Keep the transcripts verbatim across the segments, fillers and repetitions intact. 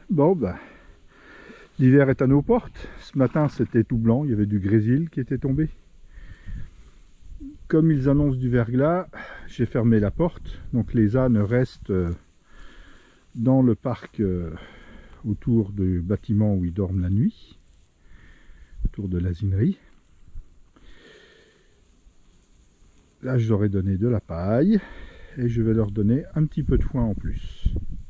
Bon, ben, l'hiver est à nos portes. Ce matin, c'était tout blanc, il y avait du grésil qui était tombé. Comme ils annoncent du verglas, j'ai fermé la porte. Donc les ânes restent dans le parc autour du bâtiment où ils dorment la nuit, autour de l'asinerie. Là, je leur ai donné de la paille et je vais leur donner un petit peu de foin en plus.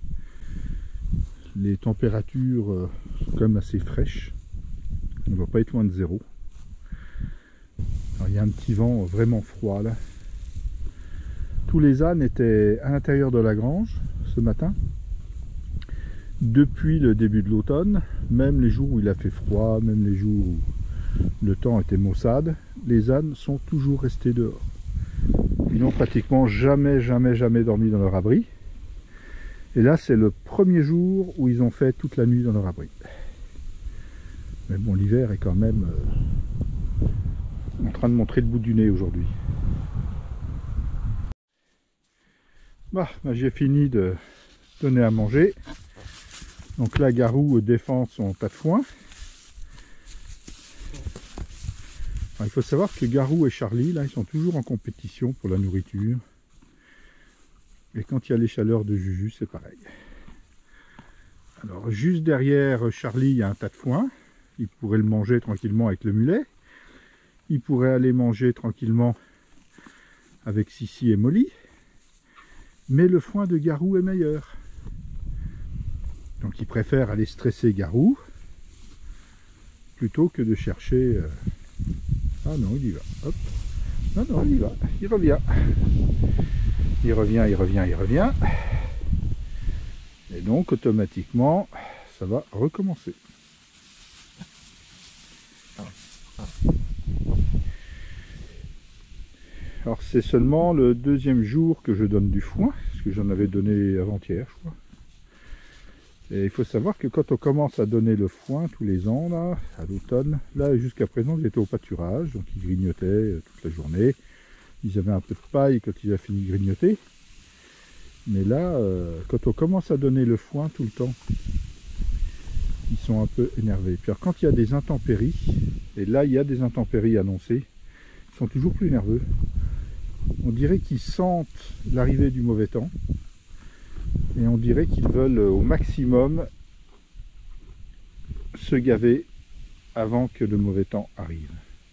Les températures sont quand même assez fraîches. On ne va pas être loin de zéro. Alors, il y a un petit vent vraiment froid là. Tous les ânes étaient à l'intérieur de la grange ce matin. Depuis le début de l'automne, même les jours où il a fait froid, même les jours où le temps était maussade, les ânes sont toujours restés dehors. Ils n'ont pratiquement jamais, jamais, jamais dormi dans leur abri. Et là, c'est le premier jour où ils ont fait toute la nuit dans leur abri. Mais bon, l'hiver est quand même euh, en train de montrer le bout du nez aujourd'hui. Bah, bah j'ai fini de donner à manger. Donc là, Garou défend son tas de foin. Alors, il faut savoir que Garou et Charlie, là, ils sont toujours en compétition pour la nourriture. Et quand il y a les chaleurs de Juju, c'est pareil. Alors, juste derrière Charlie, il y a un tas de foin. Il pourrait le manger tranquillement avec le mulet. Il pourrait aller manger tranquillement avec Sissi et Molly. Mais le foin de Garou est meilleur. Donc il préfère aller stresser Garou plutôt que de chercher... Euh... Ah non, il y va. Hop. Non, non, il y va. Il revient. Il revient, il revient, il revient. Et donc automatiquement, ça va recommencer. Alors c'est seulement le deuxième jour que je donne du foin, parce que j'en avais donné avant-hier, je crois. Et il faut savoir que quand on commence à donner le foin tous les ans, là, à l'automne, là jusqu'à présent ils étaient au pâturage, donc ils grignotaient toute la journée. Ils avaient un peu de paille quand ils avaient fini de grignoter. Mais là, euh, quand on commence à donner le foin tout le temps, ils sont un peu énervés. Puis alors, quand il y a des intempéries, et là il y a des intempéries annoncées, ils sont toujours plus nerveux. On dirait qu'ils sentent l'arrivée du mauvais temps. Et on dirait qu'ils veulent au maximum se gaver avant que le mauvais temps arrive.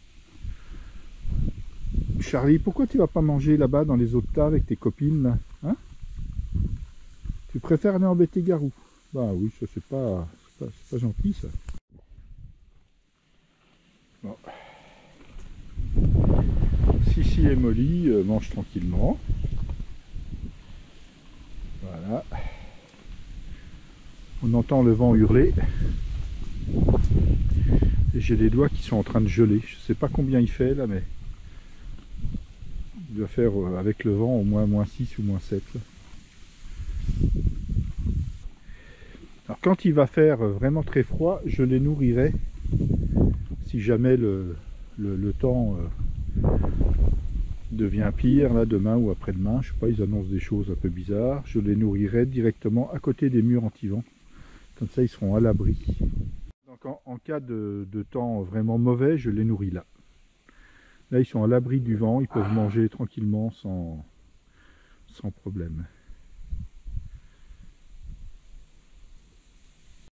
Charlie, pourquoi tu vas pas manger là-bas dans les autres tas avec tes copines là, hein? Tu préfères aller embêter Garou? Bah oui, ça c'est pas, pas, pas gentil ça. Bon. Sissi et Molly euh, mangent tranquillement. Voilà. On entend le vent hurler. Et j'ai les doigts qui sont en train de geler. Je ne sais pas combien il fait là, mais il doit faire euh, avec le vent au moins moins six ou moins sept. Là. Alors quand il va faire vraiment très froid, je les nourrirai. Si jamais le, le, le temps euh, devient pire, là, demain ou après-demain, je sais pas, ils annoncent des choses un peu bizarres, je les nourrirai directement à côté des murs anti-vent. Comme ça, ils seront à l'abri. Donc en, en cas de, de temps vraiment mauvais, je les nourris là. Là, ils sont à l'abri du vent, ils peuvent manger tranquillement sans, sans problème.